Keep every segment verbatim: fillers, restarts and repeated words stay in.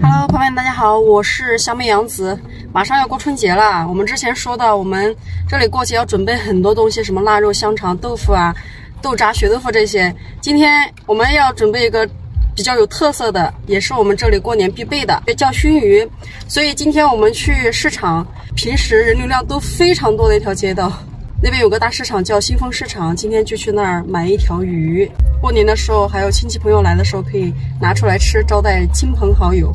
Hello， 朋友们，大家好，我是湘妹洋子。马上要过春节了，我们之前说到，我们这里过节要准备很多东西，什么腊肉、香肠、豆腐啊、豆渣、血豆腐这些。今天我们要准备一个比较有特色的，也是我们这里过年必备的，叫熏鱼。所以今天我们去市场，平时人流量都非常多的一条街道，那边有个大市场叫新丰市场，今天就去那儿买一条鱼。过年的时候，还有亲戚朋友来的时候，可以拿出来吃，招待亲朋好友。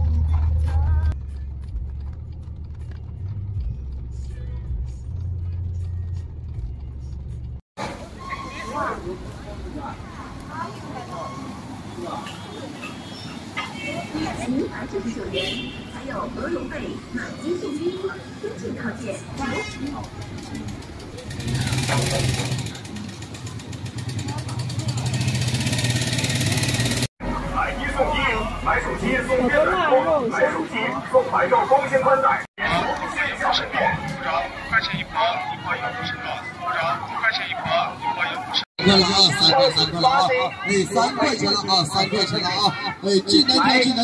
五百九十九元，还有鹅绒被、买鸡送一，申请套件。 买一送一，买手机送电暖风，买手机送百兆光纤宽带，线下门店，五张五块钱一包，一包有五十个，五张五块钱一包，一包有五十。 块了啊，三块三块了啊，哎，三块钱了啊，三块钱了啊，哎，进来挑进来。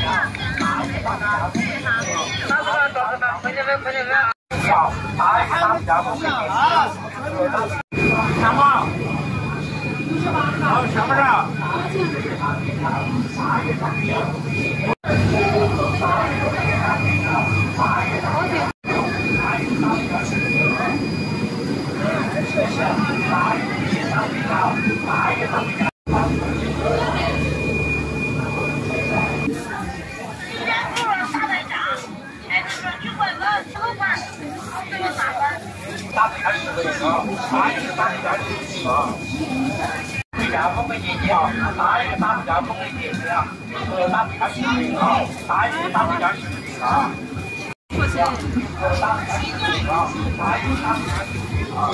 强吗？好，强不上。打开十个一个，打一个打一家十几个。回家封个业绩啊，打一个打回家封个业绩啊，呃，打回家十几个，打一个打回家十几个。过去。打回家十几个，打一个打回家十几个。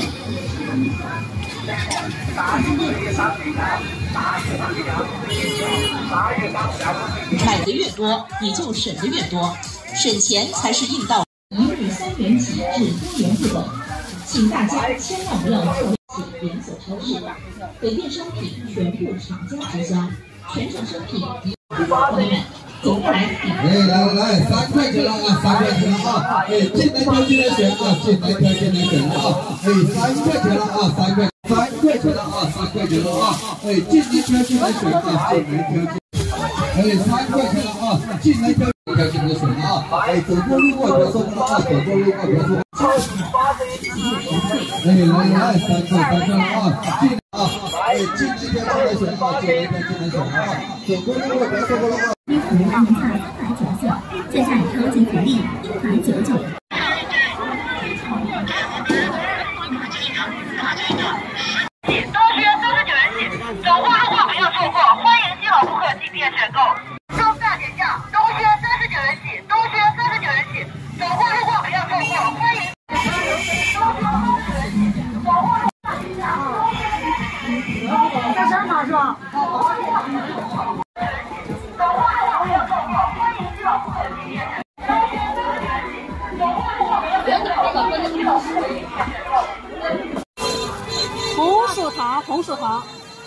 打一个打回家，打一个打回家，打一个打回家。 买的越多，你就省的越多，省钱才是硬道理。一日三元起至多元不等。请大家千万不要错信连锁超市，本店商品全部厂家直销，全省商品一。朋友们，走过来品。 哎，来来来，三块钱了啊，三块钱了啊，哎，进来挑进来选啊，进来挑进来选了啊，哎，三块钱了啊，三块三块钱了啊，三块钱了啊，哎，进来挑进来选啊，进来挑进。哎，三块钱了啊，进来挑挑进来选啊，哎，走过路过别错过了啊，走过路过别错过。哎，来来，三块三块啊，进啊，哎，进来挑进来选啊，进来挑进来选啊，走过路过别错过了啊。 一盒原价三百九十九，现在超级福利一百九十九。 都需要三十九元起，走过路过不要错过，欢迎新老顾客进店选购。双大减价，都需要三十九元起，都需要三十九元起，走过路过不要错过，欢迎。 干什么是吧？ 红薯糖，红薯糖。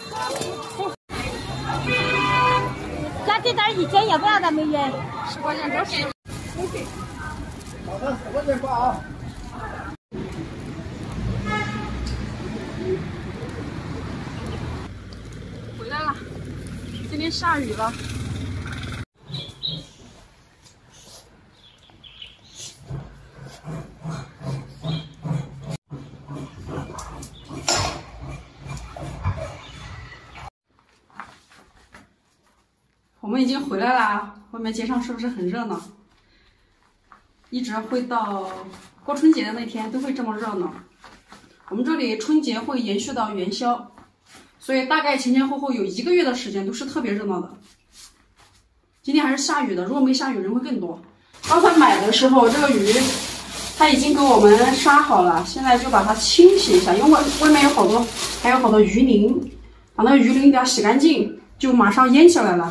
加这点一斤也不让咱们约。 十块钱多少？ 好的，十块钱挂啊。 回来了，今天下雨了。我们已经回来啦，外面街上是不是很热闹？一直会到过春节的那天都会这么热闹。我们这里春节会延续到元宵，所以大概前前后后有一个月的时间都是特别热闹的。今天还是下雨的，如果没下雨人会更多。刚才买的时候这个鱼它已经给我们杀好了，现在就把它清洗一下，因为外外面有好多还有好多鱼鳞，把那个鱼鳞一定要洗干净，就马上腌起来了。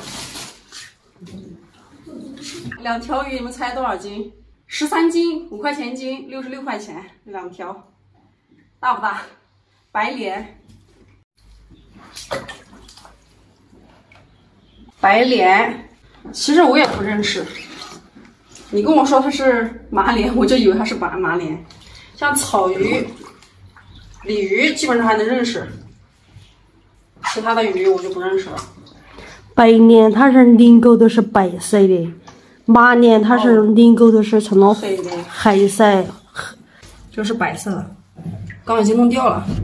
两条鱼你们猜多少斤？十三斤，五块钱一斤，六十六块钱两条，大不大？白鲢，白鲢，其实我也不认识， 你跟我说它是马莲，我就以为它是马马莲。像草鱼、鲤鱼基本上还能认识，其他的鱼我就不认识了。 白鲢它是鳞沟都是白色的，马鲢它是鳞沟都是成了黑的， 黑色， 这是白色的，刚已经弄掉了。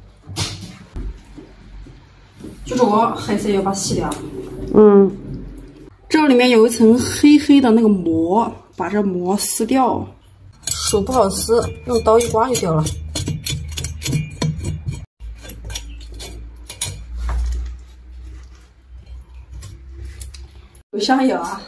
就这个黑色要把它洗掉。 嗯， 这里面有一层黑黑的那个膜，把这膜撕掉。手不好撕，用刀一刮就掉了。有香油啊！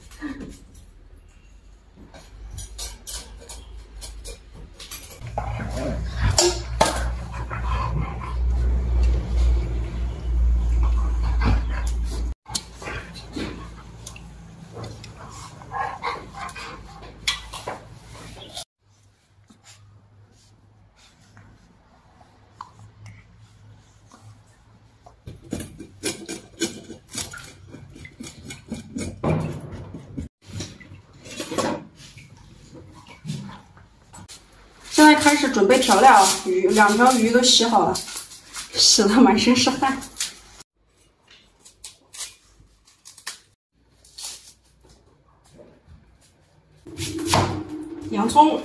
现在开始准备调料，鱼两条鱼都洗好了，洗得满身是汗。洋葱，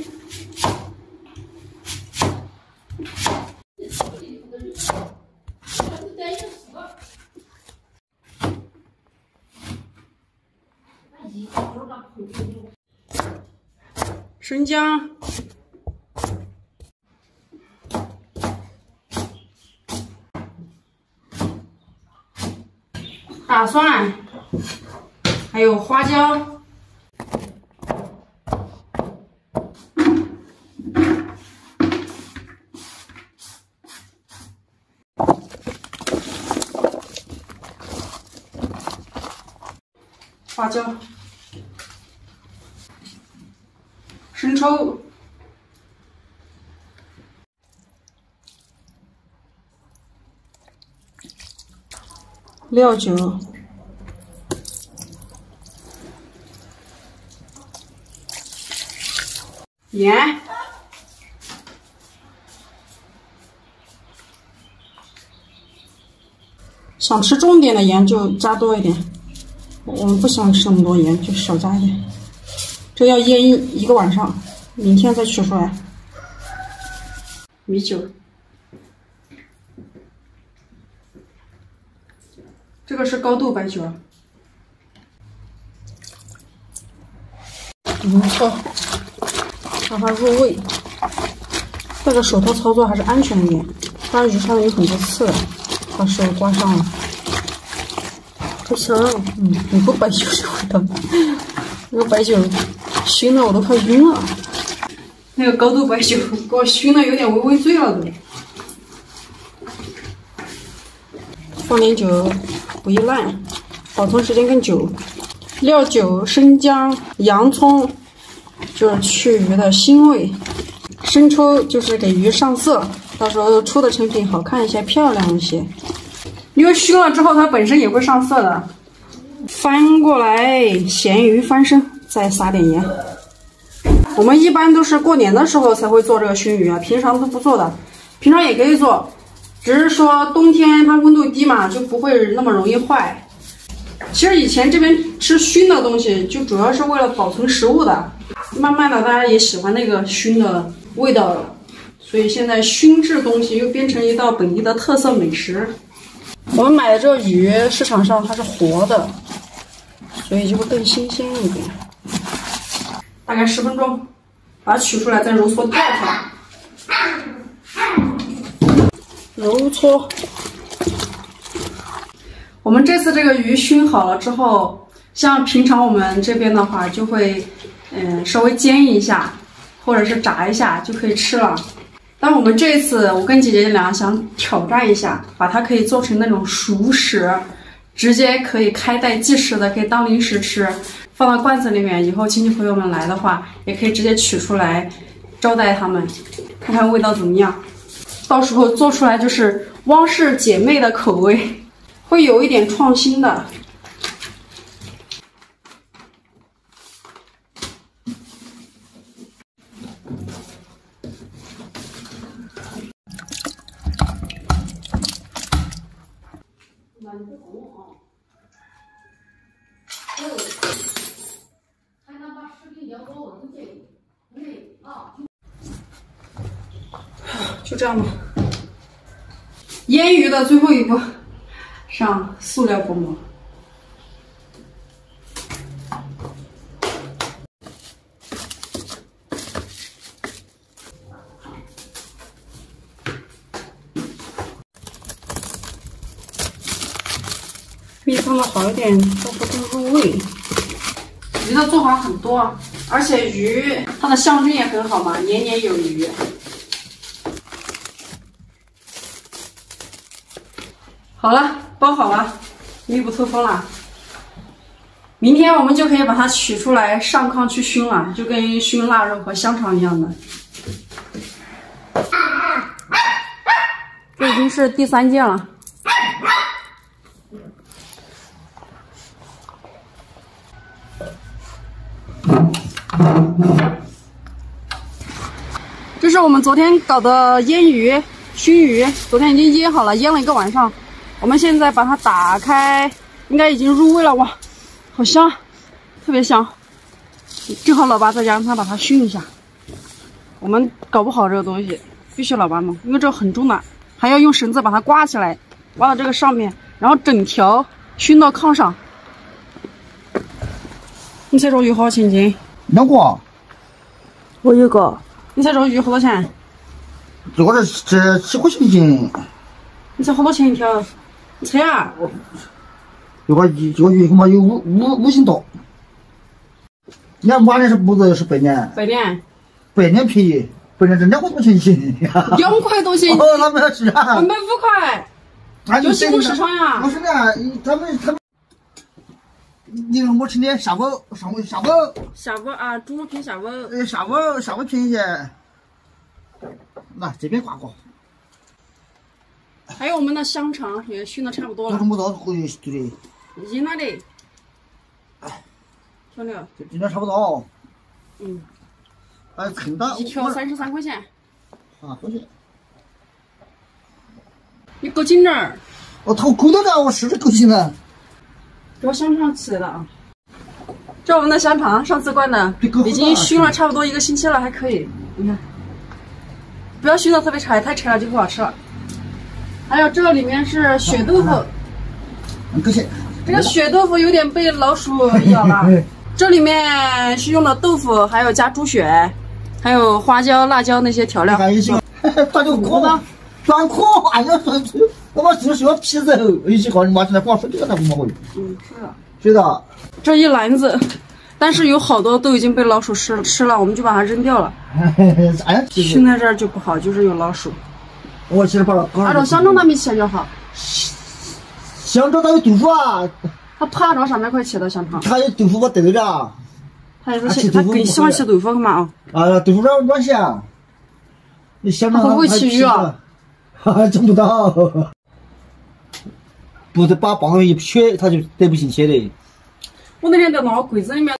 生姜。大蒜，还有花椒，花椒，生抽，料酒，盐，想吃重点的盐就加多一点，我们不喜欢吃那么多盐，就少加一点。这要腌一一个晚上，明天再取出来。米酒。这个是高度白酒，没错，让它入味。戴着手套操作还是安全一点，不然鱼上面有很多刺的，把手刮伤了。不香，嗯，有个白酒的味道，那个白酒熏的我都快晕了。那个高度白酒给我熏的有点微微醉了都。放点酒。不易烂，保存时间更久。料酒、生姜、洋葱就是去鱼的腥味，生抽就是给鱼上色，到时候出的成品好看一些、漂亮一些。因为熏了之后它本身也会上色的。翻过来，咸鱼翻身，再撒点盐。我们一般都是过年的时候才会做这个熏鱼啊，平常都不做的。平常也可以做。只是说冬天它温度低嘛，就不会那么容易坏。其实以前这边吃熏的东西，就主要是为了保存食物的。慢慢的，大家也喜欢那个熏的味道了，所以现在熏制东西又变成一道本地的特色美食。我们买的这个鱼，市场上它是活的，所以就会更新鲜一点。大概十分钟，把它取出来，再揉搓第二条。揉搓。我们这次这个鱼熏好了之后，像平常我们这边的话，就会嗯稍微煎一下，或者是炸一下就可以吃了。但我们这一次，我跟姐姐俩想挑战一下，把它可以做成那种熟食，直接可以开袋即食的，可以当零食吃，放到罐子里面，以后亲戚朋友们来的话，也可以直接取出来招待他们，看看味道怎么样。到时候做出来就是汪氏姐妹的口味，会有一点创新的。 了，你不懂啊。哦，还能把视频聊到我的这里，对啊。就这样吧。腌鱼的最后一步，上塑料薄膜。米放的好一点，豆腐更入味。鱼的做法很多，而且鱼它的香菌也很好嘛，年年有余。好了，包好了，密不透风了。明天我们就可以把它取出来上炕去熏了，就跟熏腊肉和香肠一样的。这已经是第三件了。这是我们昨天搞的腌鱼、熏鱼，昨天已经腌好了，腌了一个晚上。我们现在把它打开，应该已经入味了，哇，好香，特别香。正好老爸在家，让他把它熏一下。我们搞不好这个东西，必须老爸弄，因为这个很重的，还要用绳子把它挂起来，挂到这个上面，然后整条熏到炕上。你猜这鱼好钱斤？ 两个。 我有个。 你猜这鱼好多钱？ 这个是这七块钱一斤。 你猜好多钱一条？你猜啊？ 这个一这个鱼恐怕有五五五斤多。你看马年是不是是百年？ 百年。 百年便宜，百年这两块多钱一斤。 两块多钱一斤？ 哦，他们是啊。 我们五块。就西红市场呀。 不是的，他们他们。你看我吃的下午上午下午下午啊，中午偏下午。 呃，下午下午便宜。那这边挂过。 还有我们的香肠也熏的差不多了。 这么多回去对的。 已经那里。漂亮。 这今天差不多。 嗯。 哎，称到。 一条三十三块钱。 啊，多少？ 你够紧点儿。 我头够到的，我试着够紧了。 给我香肠吃了啊！这我们的香肠，上次灌的，已经熏了差不多一个星期了，还可以。你看，不要熏的特别柴，太柴了就不好吃了。还有这里面是血豆腐， 这些这个血豆腐有点被老鼠咬了。这里面是用了豆腐，还有加猪血，还有花椒、辣椒那些调料。 还有些，它就苦吗？酸苦，哎呀，酸苦。我妈就是要皮肉，一起搞你妈现在光说这个才不会。 嗯，是的。 是的。 这一篮子，但是有好多都已经被老鼠吃吃了，我们就把它扔掉了。 哎呀， 熏在这儿就不好，就是有老鼠。 我其实把它。 按照香肠那边切就好。 香肠它有豆腐啊。 它爬到上面快切的香肠。 它有豆腐我对着。 他也是他更喜欢吃豆腐嘛啊。 啊，豆腐软软香。你香肠会不会起鱼啊？ 哈，整不到。不得把棒子一撇，它就得不进去的。 我那天在那个柜子里面。